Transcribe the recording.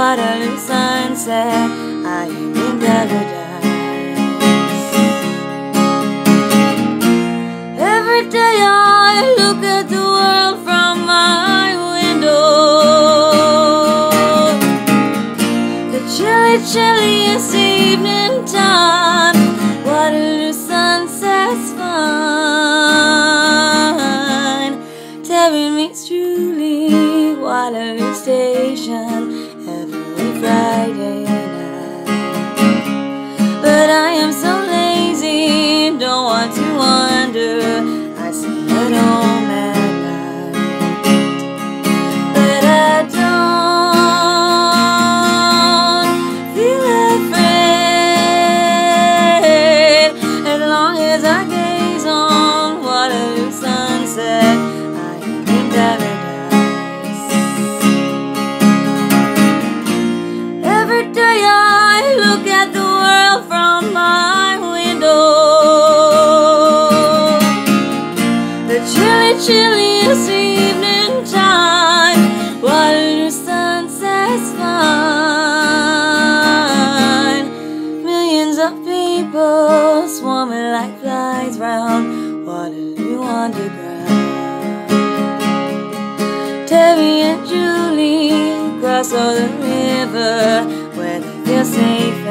Waterloo Sunset, I am in paradise. Every day I look at the world from my window. The chilly, chilliest evening time, Waterloo Sunset's fine. Terry meets Julie, Waterloo Station, every Friday night. But I am so lazy, don't want to wander, I sit at home at night. But I don't feel afraid, as long as I gaze on Waterloo Sunset, I am in paradise. Every day I look at the world from my window. The chilly, chilliest evening time, Waterloo Sunset's fine. Millions of people swarming like flies round Waterloo Underground. Terry and Julie cross all the river where they feel safe